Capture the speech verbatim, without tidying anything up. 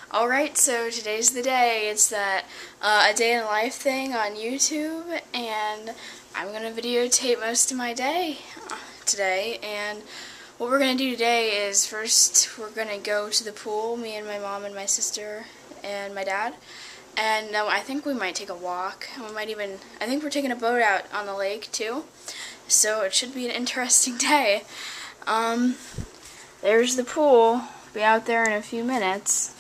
Alright, so today's the day. It's that uh, a day in life thing on YouTube, and I'm going to videotape most of my day uh, today. And what we're going to do today is first we're going to go to the pool, me and my mom and my sister and my dad. And um, I think we might take a walk. We might even, I think we're taking a boat out on the lake too. So it should be an interesting day. Um, there's the pool. Be out there in a few minutes.